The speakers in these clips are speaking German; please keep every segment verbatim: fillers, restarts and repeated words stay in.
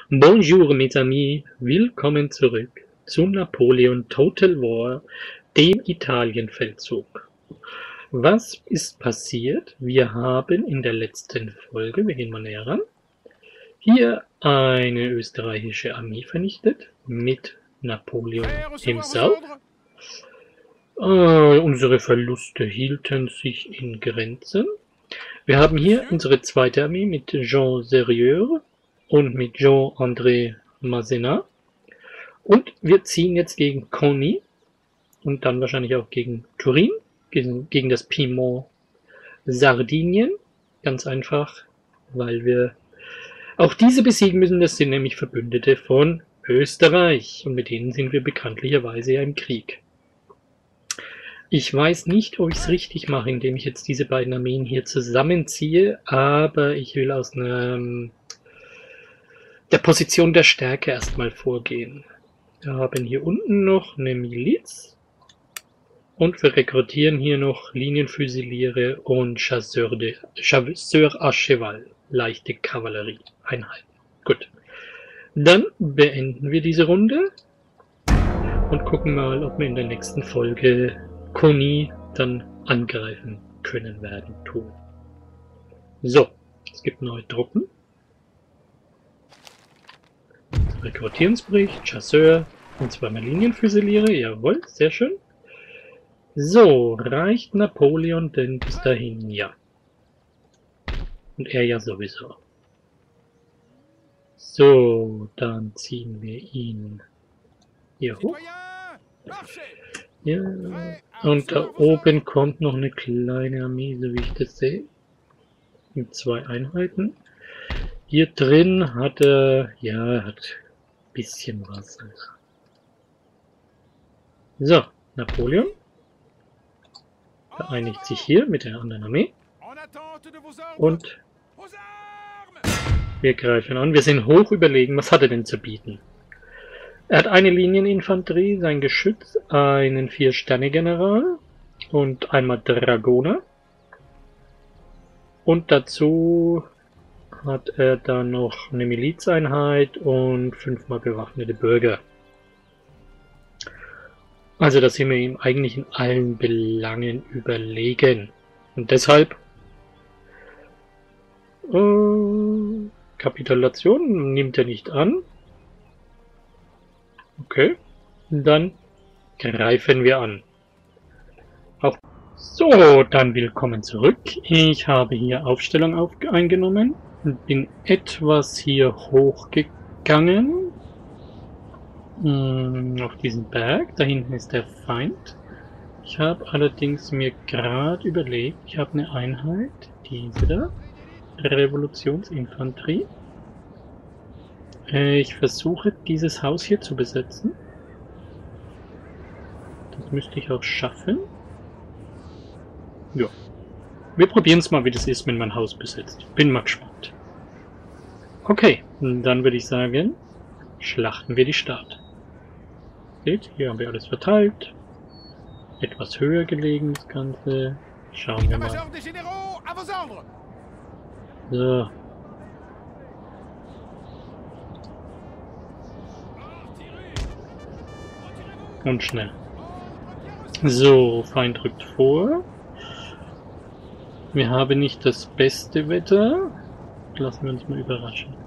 Bonjour mes amis, willkommen zurück zu Napoleon Total War, dem Italienfeldzug. Was ist passiert? Wir haben in der letzten Folge, wir gehen mal näher ran, hier eine österreichische Armee vernichtet mit Napoleon himself. Äh, unsere Verluste hielten sich in Grenzen. Wir haben hier unsere zweite Armee mit Jean Sérieux und mit Jean-André Masséna. Und wir ziehen jetzt gegen Coni und dann wahrscheinlich auch gegen Turin, gegen, gegen das Piemont Sardinien. Ganz einfach, weil wir auch diese besiegen müssen. Das sind nämlich Verbündete von Österreich und mit denen sind wir bekanntlicherweise ja im Krieg. Ich weiß nicht, ob ich es richtig mache, indem ich jetzt diese beiden Armeen hier zusammenziehe, aber ich will aus einer der Position der Stärke erstmal vorgehen. Wir haben hier unten noch eine Miliz und wir rekrutieren hier noch Linienfüsiliere und Chasseurs de, Chasseurs à Cheval, leichte Kavallerieeinheiten. Gut, dann beenden wir diese Runde und gucken mal, ob wir in der nächsten Folge Coni dann angreifen können werden tun. So, es gibt neue Truppen. Rekrutierungsbericht, Chasseur und zweimal Linienfüsiliere, jawohl, sehr schön. So, reicht Napoleon denn bis dahin? Ja. Und er ja sowieso. So, dann ziehen wir ihn hier hoch. Ja, und da oben kommt noch eine kleine Armee, so wie ich das sehe. Mit zwei Einheiten. Hier drin hat er, ja, er hat ein bisschen was. So, Napoleon vereinigt sich hier mit der anderen Armee. Und wir greifen an. Wir sind hoch überlegen. Was hat er denn zu bieten? Er hat eine Linieninfanterie, sein Geschütz, einen Vier-Sterne-General und einmal Dragoner. Und dazu hat er dann noch eine Milizeinheit und fünfmal bewaffnete Bürger. Also da sind wir ihm eigentlich in allen Belangen überlegen. Und deshalb äh, Kapitulation nimmt er nicht an. Okay, dann greifen wir an. Auch so, dann willkommen zurück. Ich habe hier Aufstellung auf eingenommen und bin etwas hier hochgegangen. Hm, auf diesen Berg. Da hinten ist der Feind. Ich habe allerdings mir gerade überlegt, ich habe eine Einheit, diese da, Revolutionsinfanterie. Ich versuche, dieses Haus hier zu besetzen. Das müsste ich auch schaffen. Ja. Wir probieren es mal, wie das ist, wenn man ein Haus besetzt. Bin mal gespannt. Okay, dann würde ich sagen, schlachten wir die Stadt. Seht, hier haben wir alles verteilt. Etwas höher gelegen, das Ganze. Schauen wir mal. So. Und schnell. So, Feind rückt vor. Wir haben nicht das beste Wetter. Lassen wir uns mal überraschen.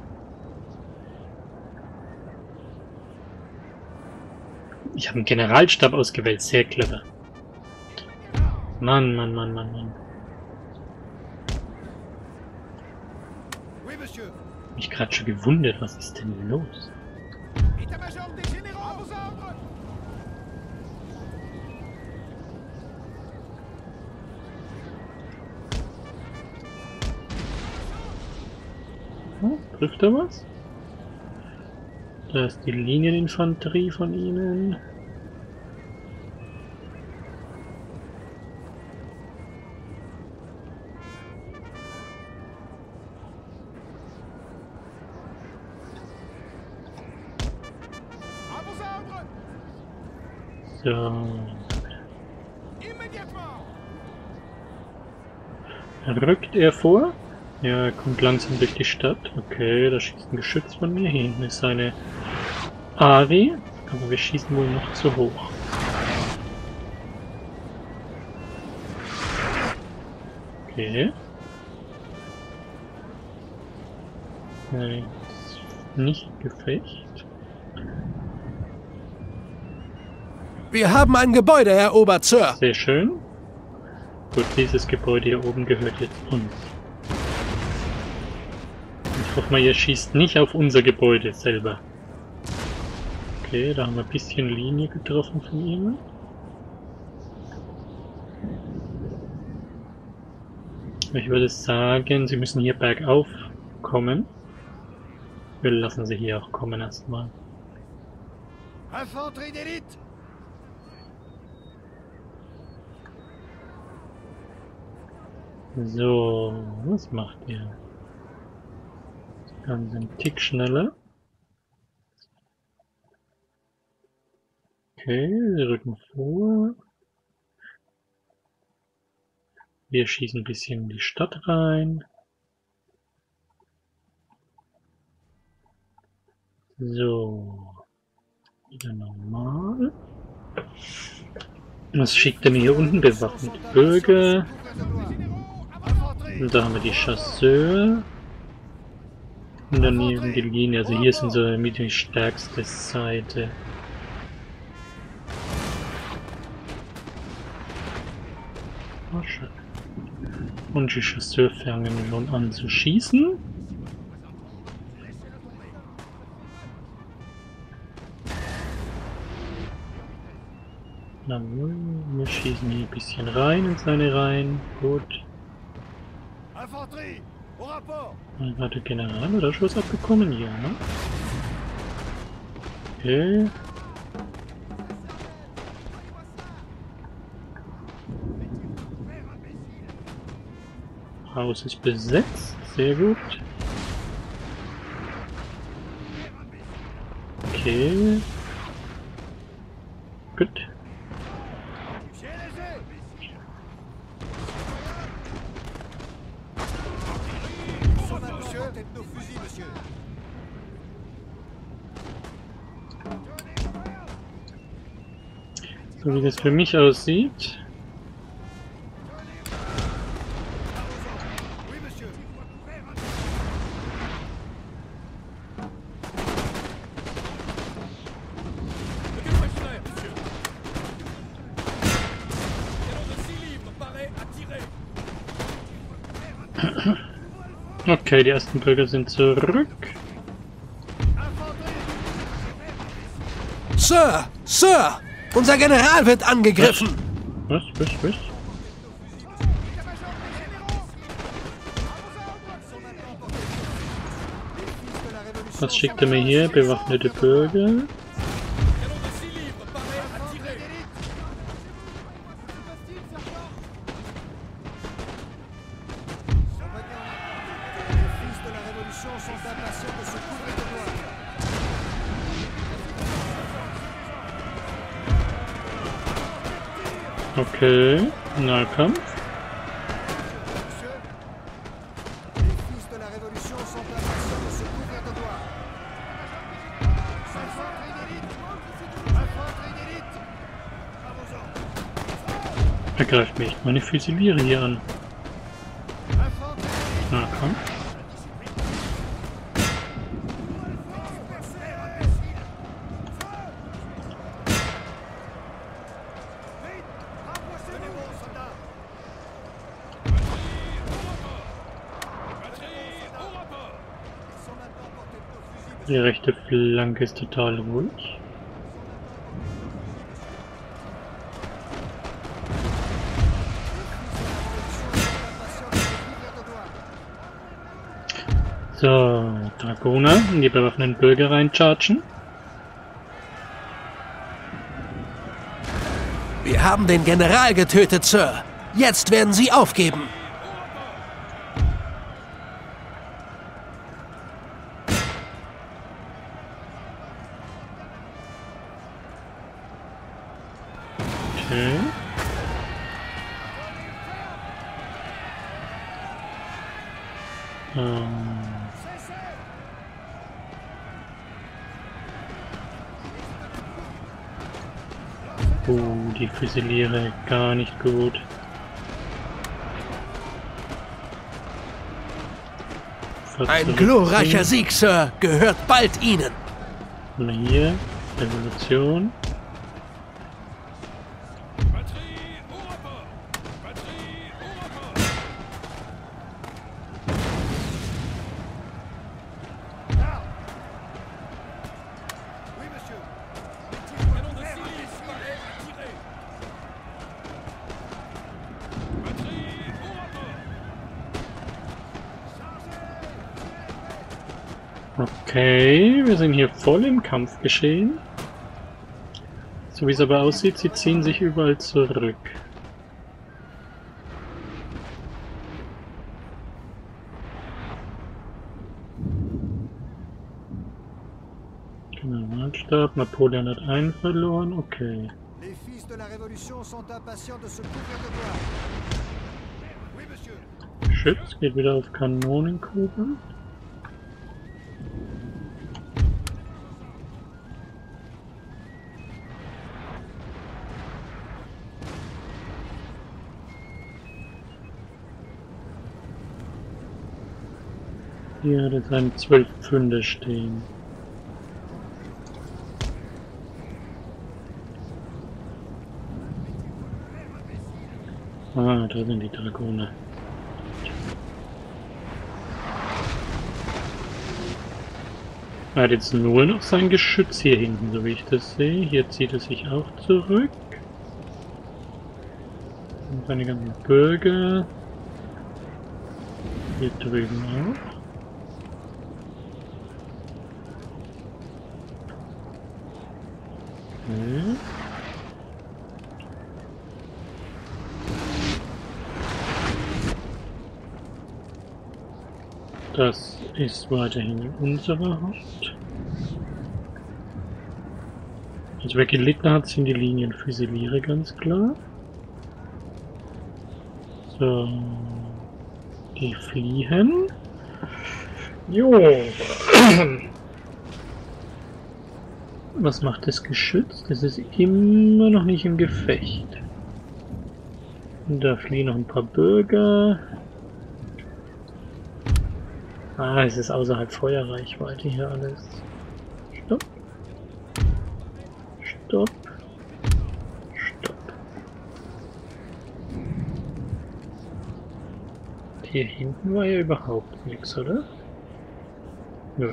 Ich habe einen Generalstab ausgewählt, sehr clever. Mann, Mann, Mann, Mann, Mann. Mich gerade schon gewundert, was ist denn los? Trifft er was? Da ist die Linieninfanterie von ihnen. So. Rückt er vor? Ja, er kommt langsam durch die Stadt. Okay, da schießt ein Geschütz von mir. Hier hinten ist eine Ari, aber wir schießen wohl noch zu hoch. Okay. Nein, nicht Gefecht. Wir haben ein Gebäude erobert, Sir. Sehr schön. Gut, dieses Gebäude hier oben gehört jetzt uns. Ich hoffe mal, ihr schießt nicht auf unser Gebäude selber. Okay, da haben wir ein bisschen Linie getroffen von ihnen. Ich würde sagen, sie müssen hier bergauf kommen. Wir lassen sie hier auch kommen erstmal. Infanterie d'élite! So, was macht ihr? Das Ganze ein Tick schneller. Okay, sie rücken vor. Wir schießen ein bisschen in die Stadt rein. So. Wieder normal. Was schickt er mir hier unten? Bewaffnete Bürger. Und da haben wir die Chasseur. Und daneben die Linie. Also hier sind so mit die stärkste Seite. Oh, schön. Und die Chasseur fangen schon an zu schießen. Na, wir schießen hier ein bisschen rein in seine Reihen. Gut. Dann hat der General oder Schuss abbekommen? Ja, ne? Okay. Haus ist besetzt. Sehr gut. Okay. Gut. So wie das für mich aussieht. Okay, die ersten Bürger sind zurück. Sir! Sir! Unser General wird angegriffen! Was? Was? Was? Was schickt er mir hier? Bewaffnete Bürger. Okay, Nahkampf. Er greift mich. Meine Füsiliere hier an. Nahkampf. Die rechte Flanke ist total ruhig. So, Dragoner in die bewaffneten Bürger reinchargen. Wir haben den General getötet, Sir. Jetzt werden Sie aufgeben. Okay. Ähm. Oh, die Füsiliere gar nicht gut. Ein glorreicher Sieg, Sir, gehört bald Ihnen. Mal hier, Revolution. Okay, wir sind hier voll im Kampf geschehen. So wie es aber aussieht, sie ziehen sich überall zurück. Generalstab, Napoleon hat einen verloren, okay. Les fils de la Révolution sont impatients de se couvrir de gloire. Oui, monsieur. Schütz geht wieder auf Kanonenkugeln. Hier hat er seine zwölf Pfünde stehen. Ah, da sind die Dragoner. Er hat jetzt nur noch sein Geschütz hier hinten, so wie ich das sehe. Hier zieht er sich auch zurück. Und seine ganzen Bürger. Hier drüben auch. Okay. Das ist weiterhin unsere Haut. Also wer gelitten hat, sind die Linienfüsiliere, ganz klar. So. Die fliehen. Jo. Was macht das Geschütz? Das ist immer noch nicht im Gefecht. Und da fliehen noch ein paar Bürger. Ah, es ist außerhalb Feuerreichweite hier alles. Stopp. Stopp. Stopp. Hier hinten war ja überhaupt nichts, oder? Nö.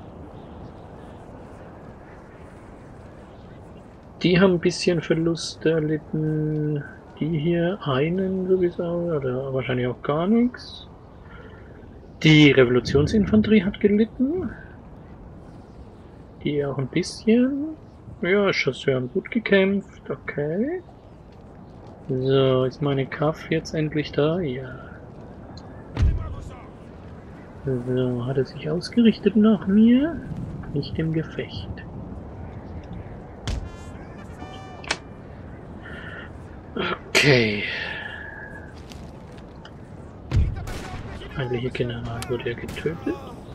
Die haben ein bisschen Verluste erlitten. Die hier einen sowieso, oder wahrscheinlich auch gar nichts. Die Revolutionsinfanterie hat gelitten. Die auch ein bisschen. Ja, Chasseurs haben gut gekämpft, okay. So, ist meine Kaff jetzt endlich da? Ja. So, hat er sich ausgerichtet nach mir? Nicht im Gefecht. Okay. Der feindliche General wurde ja getötet.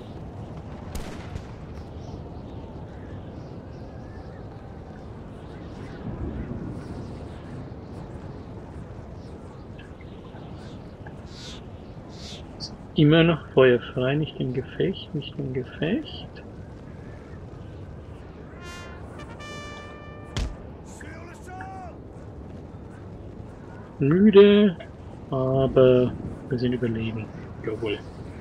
Ist immer noch feuerfrei, nicht im Gefecht, nicht im Gefecht. Müde, aber wir sind überlegen. Jawohl.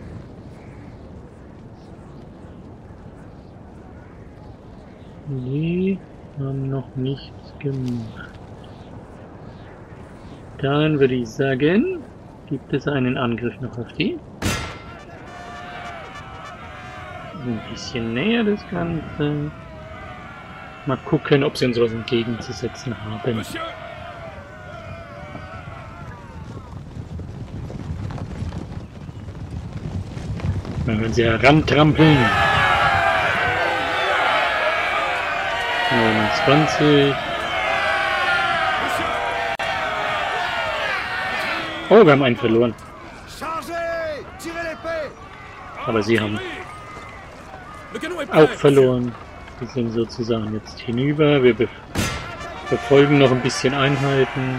Die haben noch nichts gemacht. Dann würde ich sagen, gibt es einen Angriff noch auf die. Ein bisschen näher das Ganze. Mal gucken, ob sie uns was entgegenzusetzen haben. Dann werden sie herantrampeln. neunundzwanzig. Oh, wir haben einen verloren. Aber sie haben auch verloren. Wir sind sozusagen jetzt hinüber. Wir be befolgen noch ein bisschen Einheiten.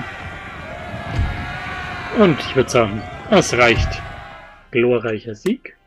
Und ich würde sagen, es reicht. Glorreicher Sieg.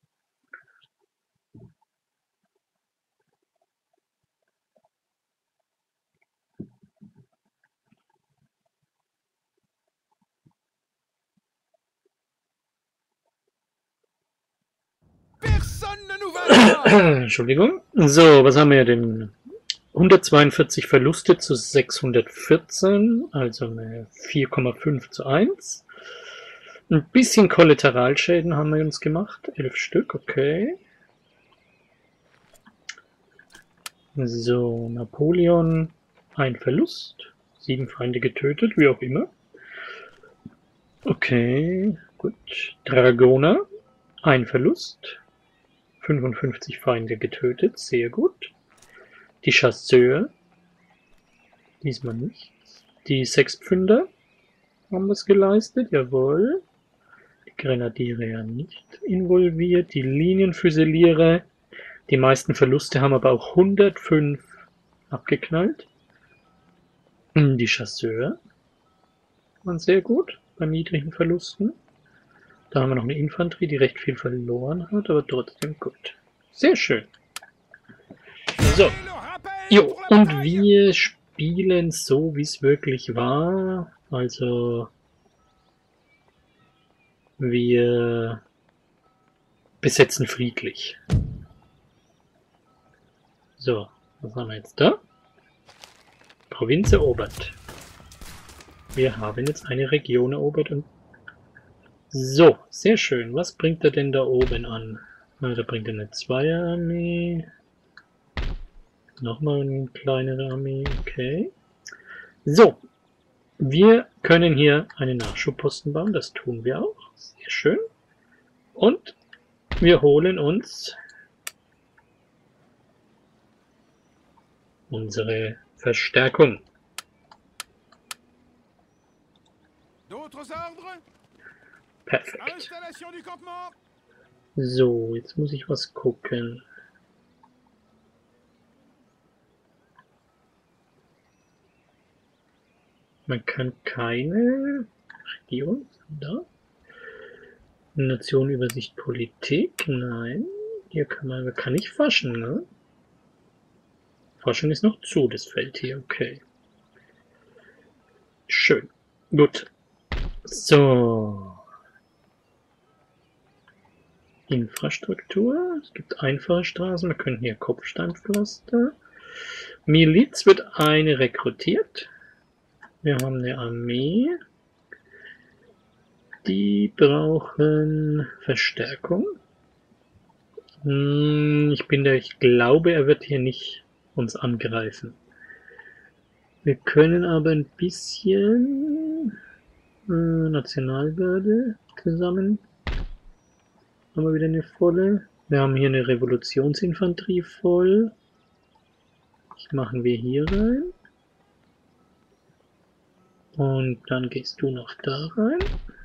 Entschuldigung. So, was haben wir denn? hundertzweiundvierzig Verluste zu sechshundertvierzehn, also eine vier Komma fünf zu eins. Ein bisschen Kollateralschäden haben wir uns gemacht. elf Stück, okay. So, Napoleon, ein Verlust. sieben Feinde getötet, wie auch immer. Okay, gut. Dragoner, ein Verlust. fünfundfünfzig Feinde getötet, sehr gut. Die Chasseur, diesmal nicht. Die Sechspfünder haben es geleistet, jawohl. Die Grenadiere ja nicht involviert. Die Linienfüsilierer, die meisten Verluste haben aber auch hundertfünf abgeknallt. Die Chasseur waren sehr gut bei niedrigen Verlusten. Da haben wir noch eine Infanterie, die recht viel verloren hat, aber trotzdem gut. Sehr schön. So. Jo, und wir spielen so, wie es wirklich war. Also, wir besetzen friedlich. So, was haben wir jetzt da? Provinz erobert. Wir haben jetzt eine Region erobert und so, sehr schön. Was bringt er denn da oben an? Na, da bringt er eine Zweierarmee. Nochmal eine kleinere Armee, okay. So, wir können hier einen Nachschubposten bauen, das tun wir auch. Sehr schön. Und wir holen uns unsere Verstärkung. Perfekt. So, jetzt muss ich was gucken. Man kann keine Regierung, da. Nationenübersicht Politik, nein. Hier kann man, man kann nicht forschen, ne? Forschen ist noch zu, das Feld hier, okay. Schön. Gut. So. Infrastruktur. Es gibt einfache Straßen, wir können hier Kopfsteinpflaster. Miliz wird eine rekrutiert. Wir haben eine Armee. Die brauchen Verstärkung. Hm, ich bin da, ich glaube, er wird hier nicht uns angreifen. Wir können aber ein bisschen äh, Nationalgarde zusammen. Haben wir wieder eine volle. Wir haben hier eine Revolutionsinfanterie voll. Das machen wir hier rein. Und dann gehst du noch da rein.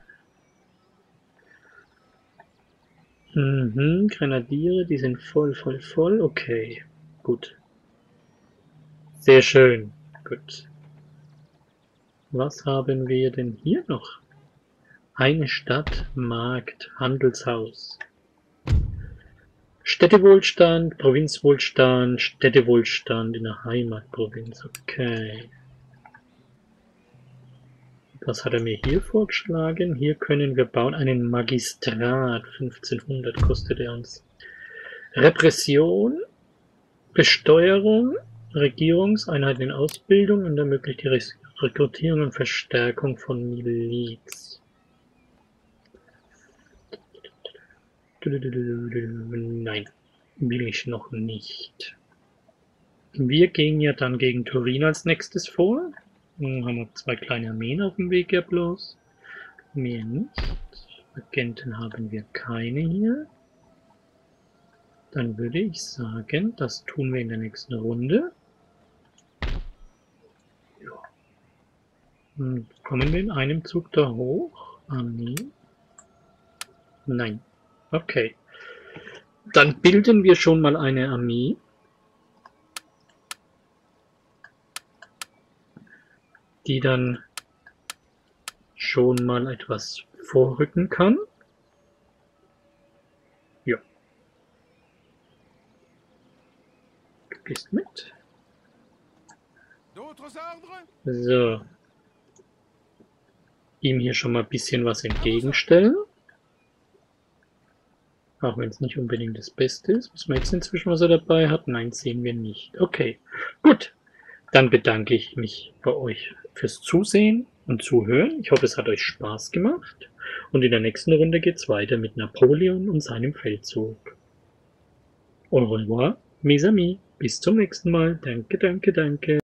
Mhm, Grenadiere, die sind voll, voll, voll. Okay, gut. Sehr schön. Gut. Was haben wir denn hier noch? Eine Stadt, Markt, Handelshaus. Städtewohlstand, Provinzwohlstand, Städtewohlstand in der Heimatprovinz. Okay. Was hat er mir hier vorgeschlagen? Hier können wir bauen einen Magistrat. fünfzehnhundert kostet er uns. Repression, Besteuerung, Regierungseinheiten in Ausbildung und ermöglicht die Rekrutierung und Verstärkung von Miliz. Nein, will ich noch nicht. Wir gehen ja dann gegen Turin als nächstes vor. Dann haben wir zwei kleine Armeen auf dem Weg ja bloß. Mehr nicht. Agenten haben wir keine hier. Dann würde ich sagen, das tun wir in der nächsten Runde. Ja. Und kommen wir in einem Zug da hoch? Armee? Nein. Okay. Dann bilden wir schon mal eine Armee. Die dann schon mal etwas vorrücken kann. Ja. Du gehst mit. So. Ihm hier schon mal ein bisschen was entgegenstellen. Auch wenn es nicht unbedingt das Beste ist. Wissen wir jetzt inzwischen, was er dabei hat? Nein, sehen wir nicht. Okay, gut. Dann bedanke ich mich bei euch fürs Zusehen und Zuhören. Ich hoffe, es hat euch Spaß gemacht. Und in der nächsten Runde geht es weiter mit Napoleon und seinem Feldzug. Au revoir, mes amis. Bis zum nächsten Mal. Danke, danke, danke.